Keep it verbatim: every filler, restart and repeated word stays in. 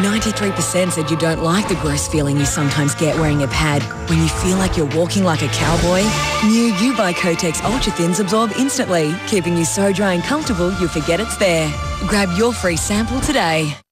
ninety-three percent said you don't like the gross feeling you sometimes get wearing a pad when you feel like you're walking like a cowboy. New U by Kotex Ultra Thins absorb instantly, keeping you so dry and comfortable you'll forget it's there. Grab your free sample today.